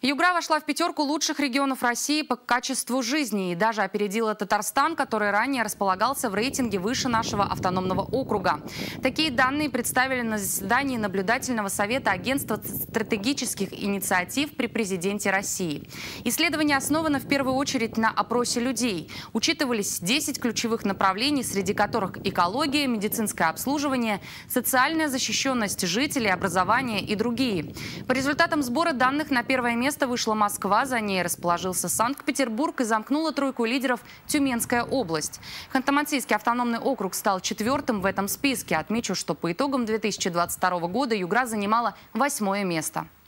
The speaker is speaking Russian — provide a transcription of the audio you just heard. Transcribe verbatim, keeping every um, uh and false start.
Югра вошла в пятерку лучших регионов России по качеству жизни и даже опередила Татарстан, который ранее располагался в рейтинге выше нашего автономного округа. Такие данные представили на заседании наблюдательного совета Агентства стратегических инициатив при президенте России. Исследование основано в первую очередь на опросе людей. Учитывались десять ключевых направлений, среди которых экология, медицинское обслуживание, социальная защищенность жителей, образование и другие. По результатам сбора данных на первое место вышла Москва, за ней расположился Санкт-Петербург и замкнула тройку лидеров Тюменская область. Ханты-Мансийский автономный округ стал четвертым в этом списке. Отмечу, что по итогам две тысячи двадцать второго года Югра занимала восьмое место.